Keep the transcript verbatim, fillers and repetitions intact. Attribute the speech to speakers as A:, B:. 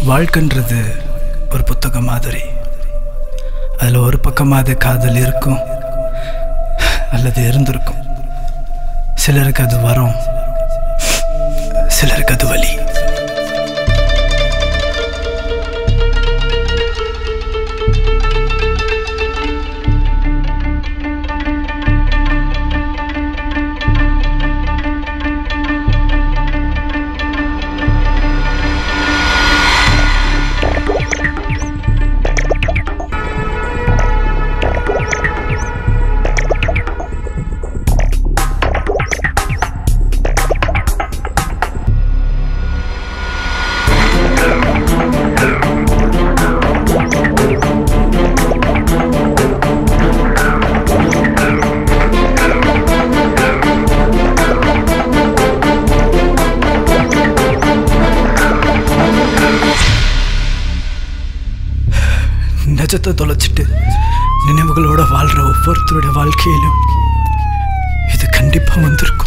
A: வாழ்க்கைன்றது ஒரு புத்தகம் மாதிரி. அதில் ஒரு பக்கமாவது காதல் இருக்கும் அல்லது இருந்திருக்கும். சிலருக்கு அது வரும், சிலருக்கு அது வலி. நிஜத்தை தொலைச்சிட்டு நினைவுகளோட வாழ்ற ஒவ்வொருத்தருடைய வாழ்க்கையிலும் இது கண்டிப்பா வந்திருக்கும்.